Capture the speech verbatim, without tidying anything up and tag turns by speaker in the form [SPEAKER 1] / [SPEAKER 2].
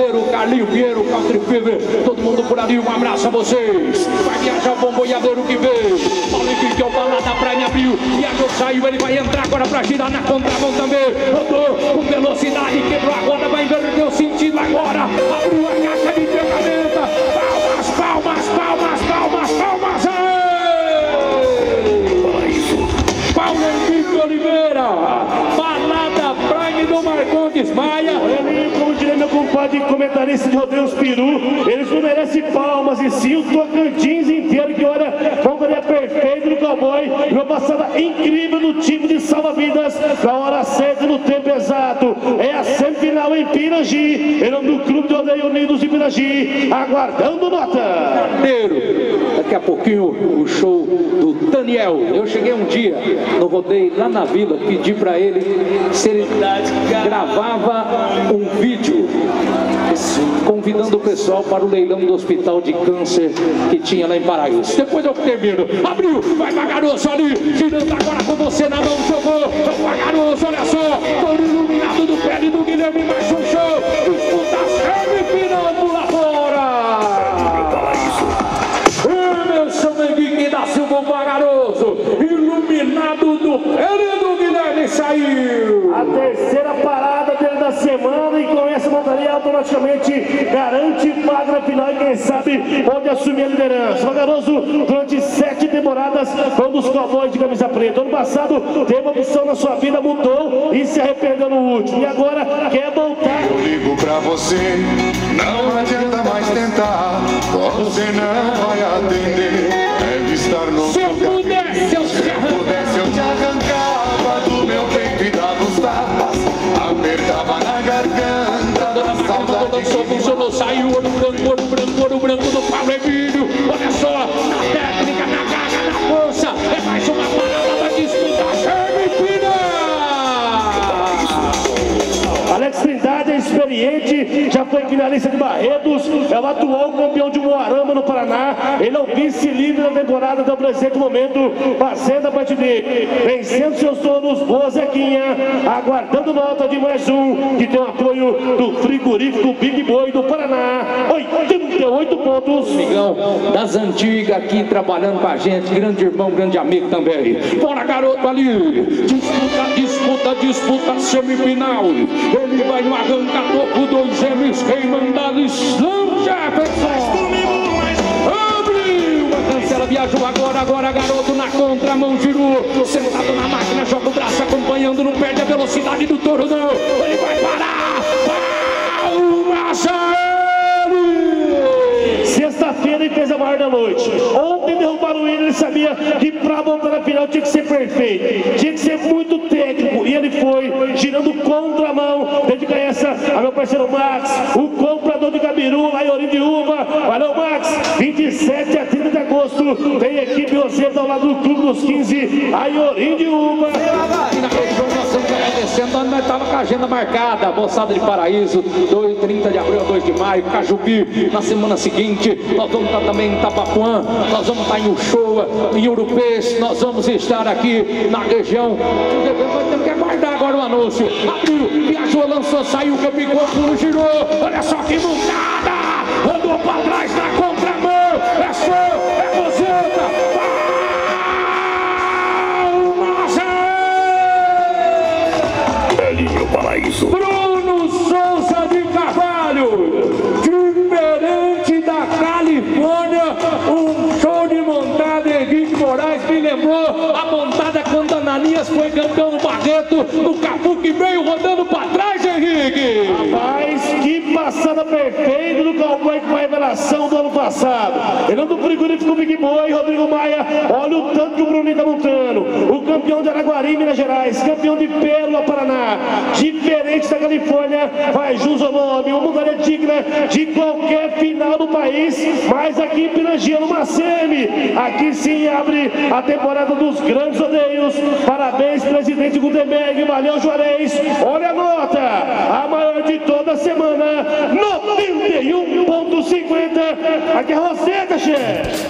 [SPEAKER 1] parceiro Carlinho Pinheiro, Country Fever, todo mundo por ali, um abraço a vocês. Vai viajar o bom boiadeiro que veio. Paulinho que é o balada Prime abriu. Viajou, saiu, ele vai entrar agora pra girar na contramão também. Rodou com velocidade, quebrou agora, vai inverter o sentido agora. Abriu a caixa de ferramenta. Palmas, palmas, palmas, palmas, palmas. Paulo Henrique Oliveira, balada Prime do Marcondes Maia.
[SPEAKER 2] Olha, como diria meu compadre comentarista de Rodeios Peru, eles não merecem palmas e sim o Tocantins inteiro, que olha, pontaria perfeito do cowboy, uma passada incrível do time de salva-vidas, na hora certa, no tempo exato. É a semifinal em Pirangi, em nome do Clube de Rodeio Unidos de Pirangi, aguardando nota.
[SPEAKER 1] Primeiro, daqui a pouquinho o show do Daniel. Eu cheguei um dia no rodeio lá na vila, pedi para ele se ele gravava um vídeo convidando o pessoal para o leilão do hospital de câncer que tinha lá em Paraíso. Depois eu termino. Abriu, vai Vagaroso ali, girando agora com você na mão, jogou. Vagaroso, olha só, todo iluminado do pé do Guilherme, mais um show. Disputa semifinal, pula fora. E meu Chamanguinho da Silva Vagaroso, iluminado do pé do Guilherme, saiu.
[SPEAKER 2] A terceira parada dele da semana, e com essa montaria automaticamente garante vaga na final e quem sabe pode assumir a liderança. Vagaroso, durante sete temporadas, foi um dos cowboys de camisa preta. Ano passado teve uma opção na sua vida, mudou e se arrependeu no último. E agora quer voltar.
[SPEAKER 3] Eu ligo pra você, não adianta mais tentar, você não vai atender. Deve estar no
[SPEAKER 1] Se eu pudesse, eu
[SPEAKER 3] Se eu pudesse, eu te arrancava do meu peito e dava os tapas, apertava na garganta da saudade.
[SPEAKER 1] Funcionou, saiu o branco, ouro branco, ouro branco do Paulo Emílio. Olha só, na técnica, na garra, na força. É mais uma parada da disputa semifinal.
[SPEAKER 2] Alex Trindade é experiente, já foi finalista de Barretos, é o atual campeão de Moarama no Paraná. Ele é o vice-líder da temporada até o presente momento, fazendo a parte dele, vencendo seus donos, boa Zequinha, aguardando nota de mais um, que tem o apoio do frigorífico Big Boy do Paraná. oitenta e oito pontos.
[SPEAKER 1] Amigão das antigas aqui trabalhando com a gente, grande irmão, grande amigo também. Bora, garoto ali, disputa, disputa, disputa semifinal. Ele vai no arranca-toco, dois gêmeos, quem manda Slam Jefferson. Abriu a cancela, viajou agora, agora garoto na contramão, girou, sentado na máquina, joga o braço acompanhando, não perde a velocidade do touro não. Ele vai parar, palmas a ele.
[SPEAKER 2] Sexta-feira ele fez a maior da noite. Ontem derrubaram ele, ele sabia que pra voltar na final tinha que ser perfeito, tinha que ser muito técnico, e ele foi, girando contramão. Dedica essa a meu parceiro Max, o comprador de Gabiru, lá em Orindiúva. Valeu, Max. vinte e sete a trinta de agosto tem equipe Roseta ao lado do Clube dos quinze, aí em Orindiúva.
[SPEAKER 1] E na região nós estamos agradecendo, onde nós estávamos com a agenda marcada, moçada de Paraíso, dois, trinta de abril a dois de maio, Cajubi, na semana seguinte, nós vamos estar também em Tabapuã, nós vamos estar em Uchoa, em Urupês, nós vamos estar aqui na região, temos que aguardar agora o anúncio. Abriu, viajou, lançou, saiu, capicou, pulo, girou, olha só que montada, andou para trás na contramão, é show, é Roseta,
[SPEAKER 3] Belinho Paraíso.
[SPEAKER 1] Bruno Souza de Carvalho, diferente da Califórnia, um show de montada. Henrique Moraes me lembrou a montada quando Ananias foi campeão no Barreto, no Capu que veio rodando para trás, Henrique.
[SPEAKER 2] Rapaz, que passada perfeita do cowboy com a revelação do ano passado. Ele do frigorífico Big Boy, Rodrigo Maia. Olha o tanto que o Bruninho tá montando. O campeão de Araguari, Minas Gerais, campeão de Pérola, Paraná, diferente da Califórnia, faz jus ao nome, uma montaria digna de qualquer final do país, mas aqui em Pirangi, no Maceme, aqui sim abre a temporada dos grandes rodeios. Parabéns, presidente Gutenberg, valeu, Juarez. Olha a nota, a maior de toda a semana, noventa e um ponto cinquenta. Aqui é a Roseta, chefe.